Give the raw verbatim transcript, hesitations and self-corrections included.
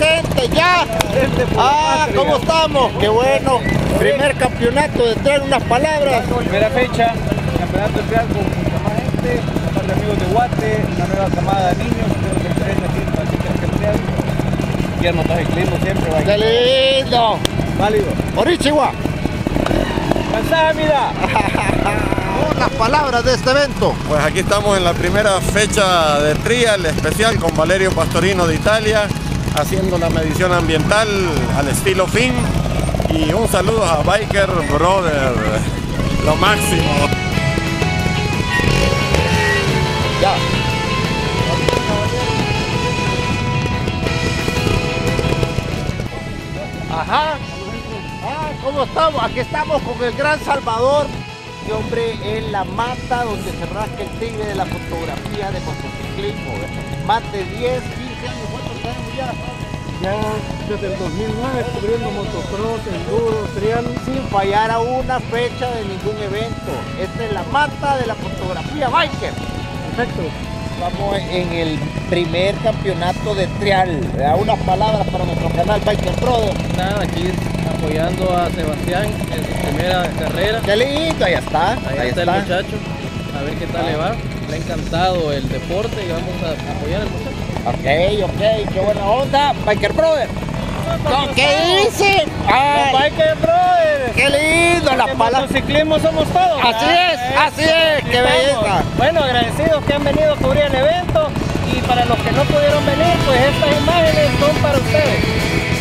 presente ya. Ah, ¿cómo estamos? Qué bueno. Primer campeonato de traer unas palabras. Primera fecha, campeonato de trial con mucha más gente, un par de amigos de Guate, una nueva camada de niños, espero que interesa aquí en la chica del trial. Tierno ciclismo siempre va a ir. ¡Qué lindo! Válido. Orichiwa. ¡Cansada, mira! Las palabras de este evento. Pues aquí estamos en la primera fecha de trial especial con Valerio Pastorino de Italia, haciendo la medición ambiental al estilo fin. Y un saludo a Biker Brother, lo máximo. Ya. Ajá. Ah, ¿cómo estamos? Aquí estamos con el gran Salvador. Este hombre es la mata donde se rasca el tigre de la fotografía de motociclismo. Más de diez, quince años, ¿cuántos años ya? Ya desde el dos mil nueve cubriendo motocross, enduro, trial. Sin fallar a una fecha de ningún evento. Esta es la mata de la fotografía biker. Perfecto. Estamos en el primer campeonato de trial. ¿Verdad? Unas palabras para nuestro canal Biker Brother. Nada, aquí apoyando a Sebastián en su primera carrera. Qué lindo, ahí está. Ahí, Ahí está, está el muchacho, a ver qué tal le va. Le ha encantado el deporte y vamos a apoyar al muchacho. Ok, ok, qué buena onda, Biker Brother. ¿Qué dice? Ah, Biker Brother. qué lindo las En palabras. motociclismo somos todos. Así ¿verdad? es, así es, qué belleza. Bueno, agradecidos que han venido a cubrir el evento y para los que no pudieron venir, pues estas imágenes son para ustedes.